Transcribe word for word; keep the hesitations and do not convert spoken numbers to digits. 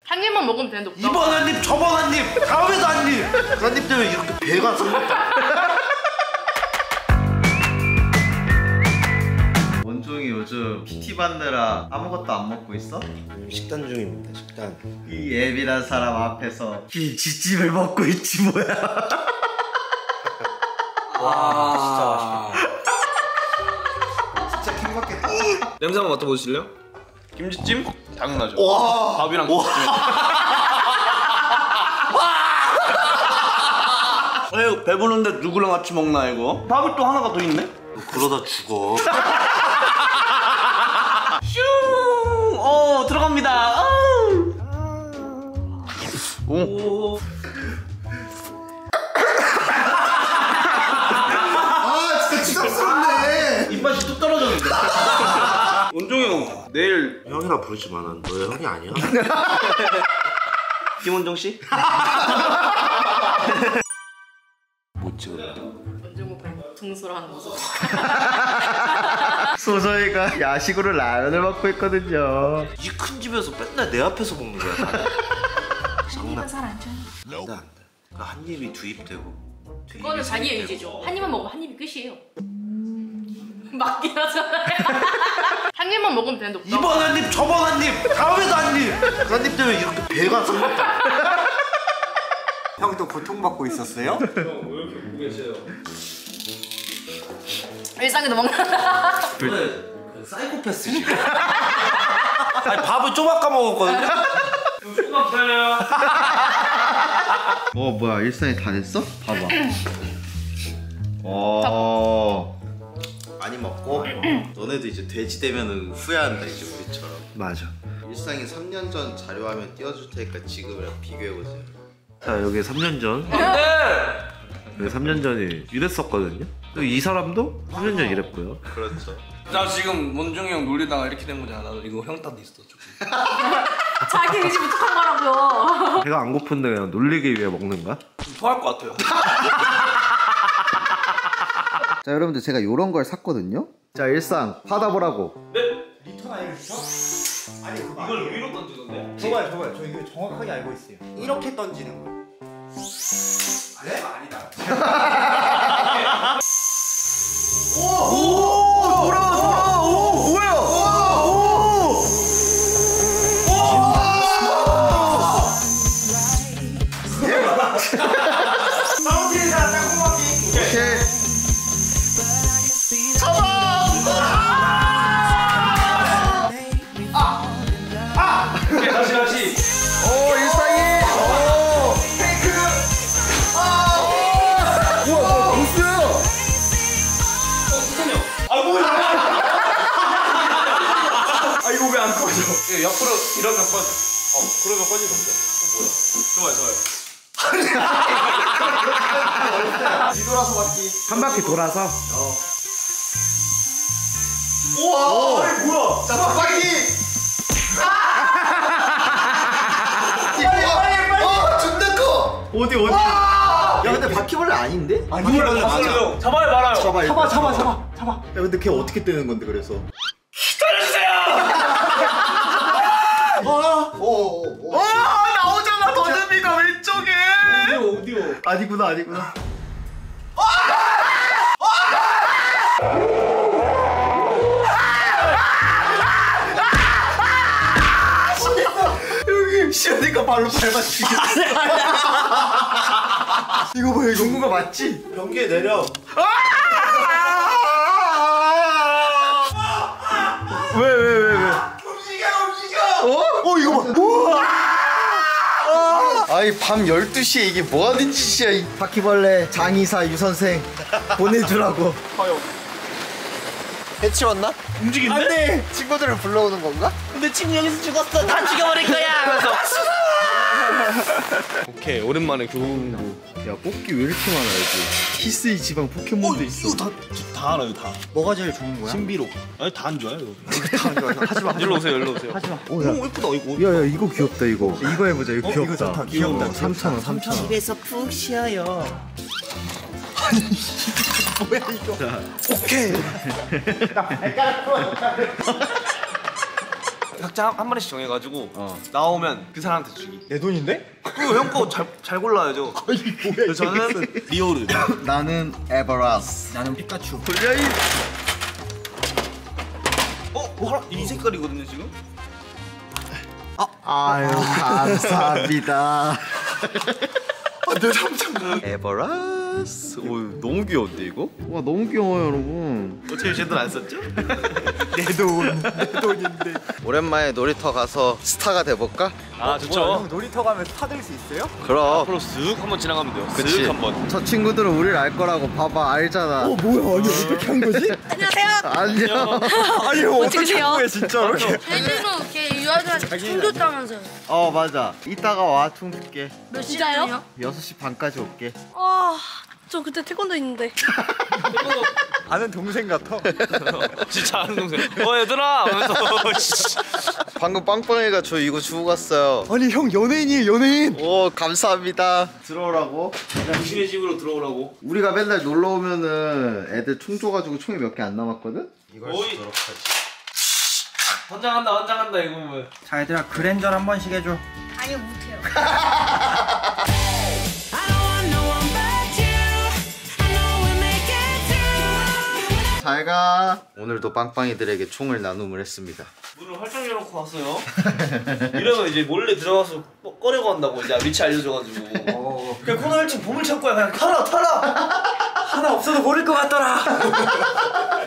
한 입만 먹으면 되는데 없다. 이번 한 입, 저번 한 입, 다음에도 한 입. 한 입 때문에 이렇게 배가 상했다. 원종이 요즘 피티 받느라 아무것도 안 먹고 있어? 식단 중입니다. 식단. 이 앱이란 사람 앞에서 이 쥐찜을 먹고 있지 뭐야. 와, 진짜 맛있겠다. 진짜 킹받겠다. 냄새 한번 맡아보실래요? 김치찜? 당연하죠. 와, 밥이랑 김치찜. 아유, 배부른데 누구랑 같이 먹나 이거? 밥이 또 하나가 더 있네? 너 그러다 죽어. 슝! 어, 들어갑니다. 오. 오. 아, 진짜 추잡스럽네. 입맛이 뚝 떨어졌는데. 원종이 형, 내일 형이라 부르지 마. 난 너의 형이 아니야. 김원종 씨? 못 찍어요. 원종 오빠 둥수라는 모습. 소저이가 야식으로 라면을 먹고 있거든요. 이 큰 집에서 맨날 내 앞에서 먹는 거야. 장난 잘안 줘. 안돼 안돼. 한 입이 두 입 되고. 두 그거는 입이 자기 세 입 의지죠. 되고. 한 입만 먹으면 한 입이 끝이에요. 맞긴 하잖아요. 한 입만 먹으면 되는데 없다. 이번 한 입, 저번 한 입, 다음에도 한 입. 한 입 때문에 이렇게 배가 상했다. 형도 고통받고 있었어요? 형 왜 이렇게 보고 계세요? 일상에도 먹나? 그 사이코패스지. 아니 밥을 좀 아까 먹었거든요. 조금만 기다려요. 어 뭐야 일상이 다 됐어? 봐봐. 어. 많이 먹고 너네도 이제 돼지 되면은 후회한다 이제 우리처럼. 맞아. 일상이 삼 년 전 자료화면 띄워줄 테니까 지금이랑 비교해보세요. 자 여기 삼 년 전. 안돼. 여기 삼 년 전이 이랬었거든요. 또 이 사람도 삼 년 전 이랬고요. 그렇죠. 나 지금 원종이 형 놀리다가 이렇게 된 거잖아. 나도 이거 형 탓도 있어 조금. 자기 의지 부족한 거라고요. 배가 안 고픈데 그냥 놀리기 위해 먹는 거야? 좀 토할 것 같아요. 자 여러분들 제가 요런 걸 샀거든요. 자 일상 받아보라고. 네? 리턴 아니에요 리턴? 아니 그거 이걸 위로 던지던데? 저봐요 저봐요 저 이거 정확하게 알고 있어요. 이렇게 던지는 거. 네? 아니다. 오! 돌아 돌아! 오! 뭐야? 오! 사우디에서 땅콩먹기. 오케이. 오케이 다시 다시. 오 일상이. 오. 페이크. 우와 뭐야 보스야. 아 뭐야? 아 이거 왜 안 꺼져? 이거 옆으로 이러면 꺼져. 어 그러면 꺼지던데. 어 뭐야? 좋아요 좋아요. 뒤돌아서 맞기. 한 바퀴 돌아서. 우와. 오. 아니 뭐야? 자 맞기. 빨리 빨리 빨리. 어 존나 커. 어디 어디? 야 근데 바퀴벌레 아닌데? 바퀴벌레 맞아요. 잡아요 말아요. 잡아 잡아 잡아 잡아 잡아. 야 근데 걔 어떻게 뜨는 건데 그래서? 오오오. 와 나오잖아 더듬이가 왼쪽에. 어디요 어디요? 아니구나 아니구나. 여기 시원이가 발로 밟아치기. 이거 뭐야 이거? 중국어 맞지? 변기에 내려. 왜 왜 왜 왜? 움직여 움직여. 어? 어 이거 봐. 우와. 아이 밤 열두 시에 이게 뭐하는 짓이야 이 바퀴벌레 장의사 유선생 보내주라고. 해치웠나? 움직인데? 안돼 친구들을 불러오는 건가? 근데 친구 여기서 죽었어. 다 죽여버릴 거야. 그래서. 오케이 오랜만에 교훈부. 야 뽑기 왜 이렇게 많아 여기? 히스이 지방 포켓몬도 있어. 이거 다, 다 알아요 다. 뭐가 제일 좋은 거야? 신비로. 아니 다 안 좋아요 이거. 다 좋아. 하지마. 일로 오세요 일로 오세요. 하지마. 오, 야. 오 예쁘다 이거. 야야 이거 귀엽다 이거. 이거 해보자 이거 어, 귀엽다. 이거 좋다, 귀여운다, 어, 삼천 원 삼천 원. 집에서 푹 쉬어요. 뭐야 이거? 자 오케이. 각자 한, 한 마리씩 정해가지고 어. 나오면 그 사람한테 주기. 내 돈인데? 그거 형 거 잘 잘 골라야죠. 아니 뭐야 저는 리오르. 나는 에버라스. 나는 피카츄. 돌려이. 어? 뭐, 이 색깔이거든요 지금? 아유 감사합니다. 내 삼촌. 에버라스. 오 너무 귀여운데 이거? 와 너무 귀여워요 여러분. 어차피 제 돈 안 썼죠? 내 돈. 내 돈인데. 오랜만에 놀이터 가서 스타가 돼볼까? 아 뭐야, 형 놀이터 가면 타들 수 있어요? 그럼. 앞으로 쓱 한번 지나가면 돼요. 그치. 쓱 한번. 저 친구들은 우리를 알 거라고 봐봐 알잖아. 어 뭐야 아니 어떻게 한 거지? 안녕하세요. 안녕. 아니 형 어떻게 찍으세요? 한 거야 진짜로? 제주도 이렇게 유아들한테 총 줬다면서요. 어 맞아. 이따가 와 총 줄게. 몇 시간요? 여섯 시 반까지 올게. 아, 저 그때 태권도 있는데. 아는 동생 같아. 진짜 아는 동생. 어 얘들아 하면서. 방금 빵빵이가 저 이거 주고 갔어요. 아니 형 연예인이에요 연예인. 오 감사합니다. 들어오라고. 당신의 집으로 들어오라고. 우리가 맨날 놀러 오면은 애들 총 줘가지고 총이 몇 개 안 남았거든? 오이. 헌장한다 헌장한다 이거 보면. 자 얘들아 그랜저 한 번씩 해줘. 아니요, 못해요. 잘 가. 오늘도 빵빵이들에게 총을 나눔을 했습니다. 문을 활짝 열어놓고 왔어요. 이러면 이제 몰래 들어가서 꺼- 꺼내고 한다고 이제 위치 알려줘가지고. 그냥 코너 일 층 보물 찾고야 그냥 타라 타라. 하나 없어도 모를 것 같더라.